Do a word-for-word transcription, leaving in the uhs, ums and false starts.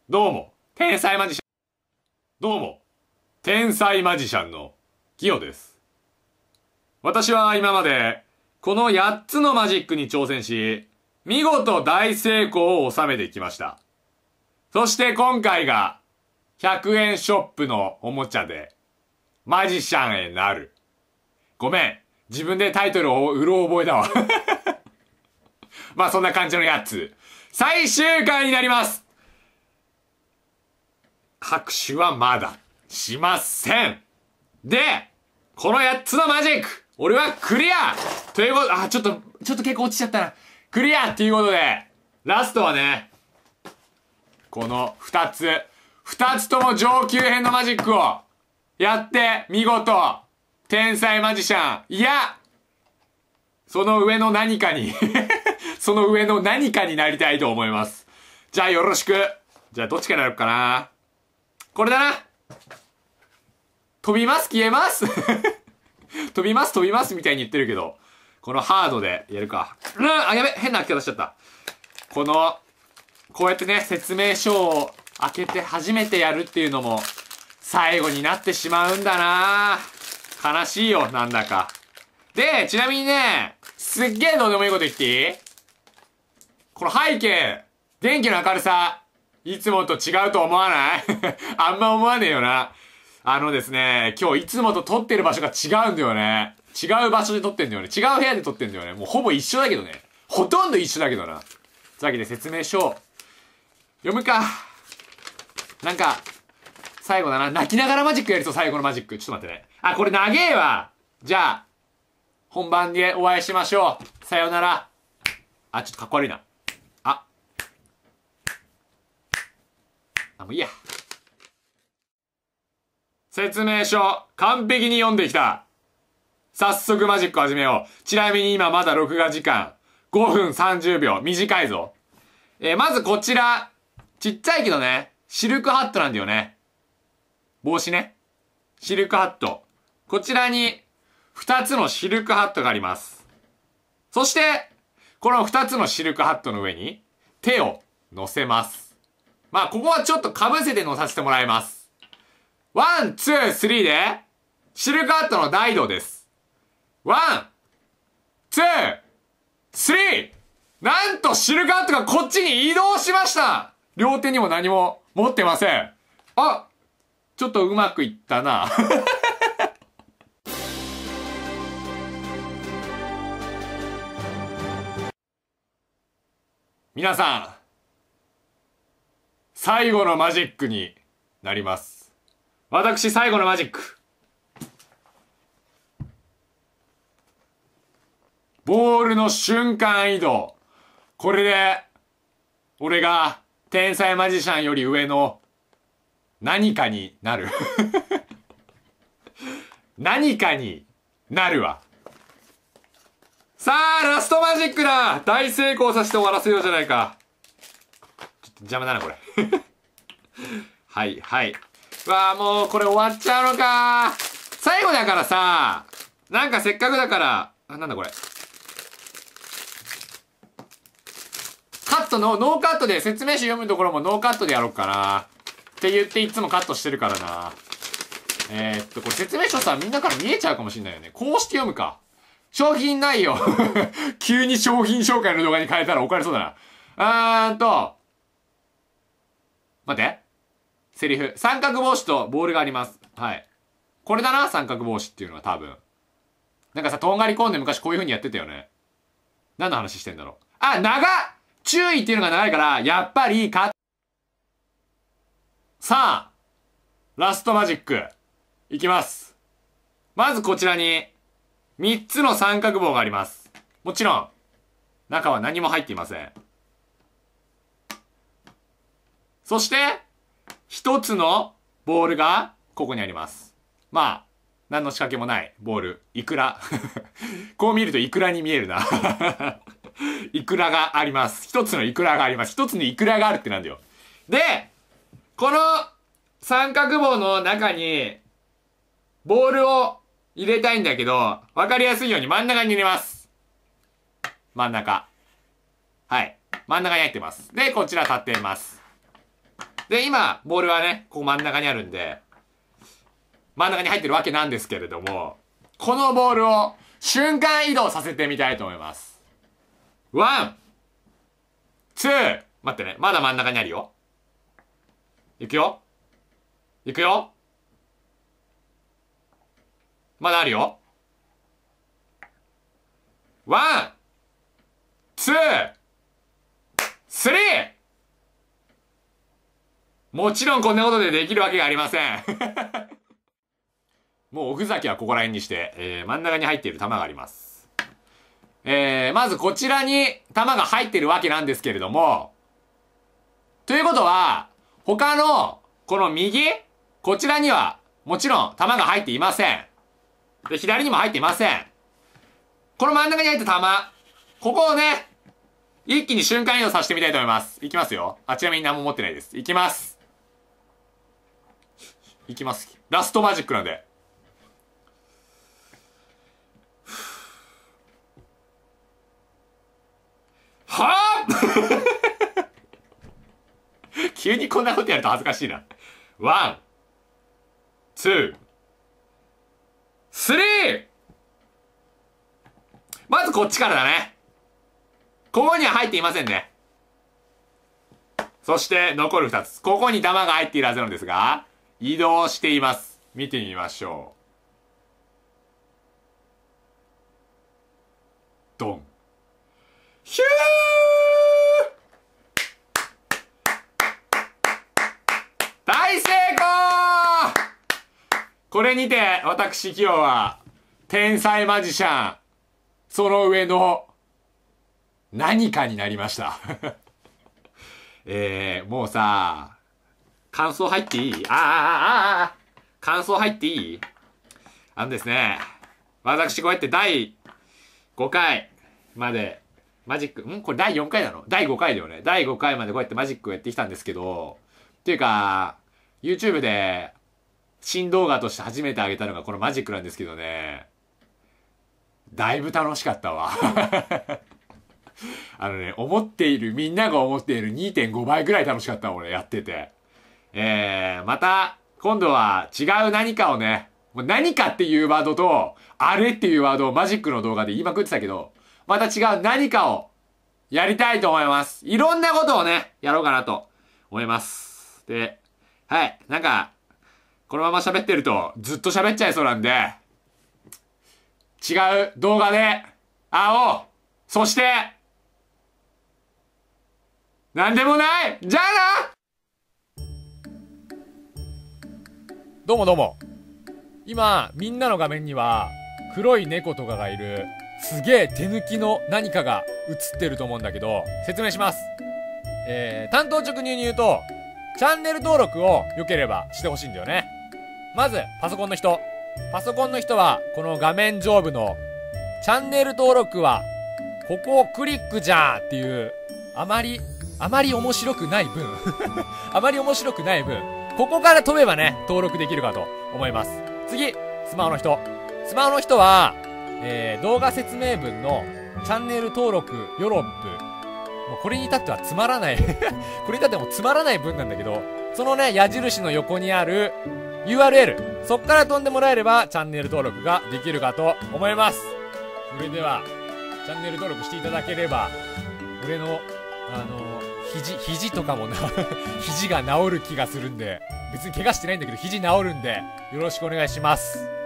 どうも、天才マジシャン。どうも、天才マジシャンのキヨです。私は今まで、このやっつのマジックに挑戦し、見事大成功を収めてきました。そして今回が、ひゃくえんショップのおもちゃで、マジシャンへなる。ごめん、自分でタイトルをうろ覚えだわ。まあそんな感じのやつ。最終回になります。拍手はまだしません。で、このやっつのマジック、俺はクリアということ、あ、ちょっと、ちょっと結構落ちちゃったな。クリアっていうことで、ラストはね、この二つ、二つとも上級編のマジックをやって、見事、天才マジシャン、いや、その上の何かに、その上の何かになりたいと思います。じゃあよろしく。じゃあどっちからやろうかな。これだな。飛びます消えます飛びます飛びますみたいに言ってるけど、このハードでやるか。うん、あ、やべ、変な開け方しちゃった。この、こうやってね、説明書を開けて初めてやるっていうのも、最後になってしまうんだな。悲しいよ、なんだか。で、ちなみにね、すっげえどうでもいいこと言っていい？この背景、電気の明るさ、いつもと違うと思わないあんま思わねえよな。あのですね、今日いつもと撮ってる場所が違うんだよね。違う場所で撮ってんだよね。違う部屋で撮ってんだよね。もうほぼ一緒だけどね。ほとんど一緒だけどな。というわけで説明書、読むか。なんか、最後だな。泣きながらマジックやりそう、最後のマジック。ちょっと待ってね。あ、これ長えわ。じゃあ、本番でお会いしましょう。さよなら。あ、ちょっとかっこ悪いな。あ。あ、もういいや。説明書、完璧に読んできた。早速マジック始めよう。ちなみに今まだ録画時間、ごふんさんじゅうびょう。短いぞ。えー、まずこちら、ちっちゃいけどね、シルクハットなんだよね。帽子ね。シルクハット。こちらに、二つのシルクハットがあります。そして、この二つのシルクハットの上に、手を乗せます。まあ、ここはちょっと被せて乗させてもらいます。ワン、ツー、スリーで、シルクハットの大移動です。ワン、ツー、スリー! なんとシルクハットがこっちに移動しました!両手にも何も持ってません。あ、ちょっとうまくいったな。皆さん、最後のマジックになります。私、最後のマジック。ボールの瞬間移動。これで、俺が天才マジシャンより上の何かになる。何かになるわ。さあ、ラストマジックだ！大成功させて終わらせようじゃないか。ちょっと邪魔だな、これ。はい、はい。わあ、もうこれ終わっちゃうのか。最後だからさ、なんかせっかくだから、あ、なんだこれ。カットの、ノーカットで説明書読むところもノーカットでやろうかな。って言っていつもカットしてるからな。えー、っと、これ説明書さ、みんなから見えちゃうかもしんないよね。こうして読むか。商品内容。急に商品紹介の動画に変えたら怒られそうだな。あーんと、待って。セリフ。三角帽子とボールがあります。はい。これだな、三角帽子っていうのは多分。なんかさ、とんがりコーンで昔こういう風にやってたよね。何の話してんだろう。あ、長っ！注意っていうのが長いから、やっぱり、か、さあ、ラストマジック。いきます。まずこちらに、三つの三角棒があります。もちろん、中は何も入っていません。そして、一つのボールが、ここにあります。まあ、何の仕掛けもないボール。イクラ。こう見るとイクラに見えるな。イクラがあります。一つのイクラがあります。一つにイクラがあるってなんだよ。で、この三角棒の中に、ボールを入れたいんだけど、わかりやすいように真ん中に入れます。真ん中。はい。真ん中に入ってます。で、こちら立ってます。 で、今、ボールはね、ここ真ん中にあるんで、真ん中に入ってるわけなんですけれども、このボールを瞬間移動させてみたいと思います。ワン、ツー、待ってね、まだ真ん中にあるよ。いくよ。いくよ。まだあるよ。ワン、ツー、スリー。もちろんこんなことでできるわけがありません。もうおふざけはここら辺にして、えー、真ん中に入っている玉があります。えー、まずこちらに玉が入っているわけなんですけれども、ということは、他の、この右、こちらには、もちろん玉が入っていません。で、左にも入っていません。この真ん中に入った玉、ここをね、一気に瞬間移動させてみたいと思います。いきますよ。あ、ちなみに何も持ってないです。いきます。いきます。ラストマジックなんで。はぁ急にこんなことやると恥ずかしいな。ワン、ツー、スリー。まずこっちからだね。ここには入っていませんね。そして残るふたつ。ここに玉が入っているはずなんですが、移動しています。見てみましょう。ドン。ヒュー！大成功！これにて、私今日は、天才マジシャン、その上の、何かになりました。えー、もうさ、感想入っていい？あーあーあーあー感想入っていい？あのですね、私こうやってだいごかいまで、マジック、んこれだいよんかいなの？だいごかいだよね。だいごかいまでこうやってマジックをやってきたんですけど、っていうか、YouTube で、新動画として初めてあげたのがこのマジックなんですけどね、だいぶ楽しかったわ。あのね、思っている、みんなが思っている にてんご 倍ぐらい楽しかった俺やってて。えー、また、今度は違う何かをね、もう何かっていうワードと、あれっていうワードをマジックの動画で言いまくってたけど、また違う何かをやりたいと思います。いろんなことをね、やろうかなと思います。で、はい、なんか、このまま喋ってるとずっと喋っちゃいそうなんで、違う動画で会おう。そして、なんでもないじゃあな。どうもどうも。今、みんなの画面には、黒い猫とかがいる、すげえ手抜きの何かが映ってると思うんだけど、説明します。えー、担当直入に言うと、チャンネル登録を良ければしてほしいんだよね。まず、パソコンの人。パソコンの人は、この画面上部の、チャンネル登録は、ここをクリックじゃーっていう、あまり、あまり面白くない分、あまり面白くない分、ここから飛べばね、登録できるかと思います。次、スマホの人。スマホの人は、えー、動画説明文の、チャンネル登録よろっぷ。もうこれに至ってはつまらない。これに至ってもつまらない文なんだけど、そのね、矢印の横にある ユーアールエル。そっから飛んでもらえれば、チャンネル登録ができるかと思います。それでは、チャンネル登録していただければ、俺の、あの、肘、肘とかもな、肘が治る気がするんで、別に怪我してないんだけど、肘治るんで、よろしくお願いします。